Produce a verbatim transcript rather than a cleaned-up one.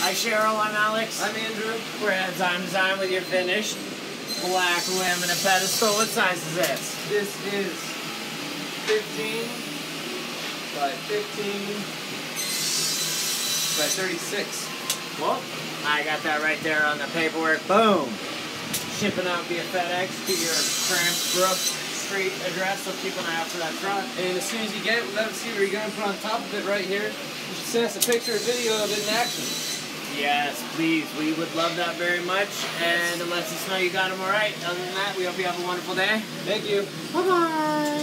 Hi Cheryl, I'm Alex. I'm Andrew. We're at Time Design with your finished black laminate pedestal. What size is this? This is fifteen by fifteen by thirty-six. Well, I got that right there on the paperwork. Boom! Shipping out via FedEx to your Cransbrook Street address, so keep an eye out for that truck. And as soon as you get it, let us see what you're going to put on top of it right here. You should send us a picture or video of it in action. Yes, please. We would love that very much. And it lets us know you got them all right. Other than that, we hope you have a wonderful day. Thank you. Bye-bye.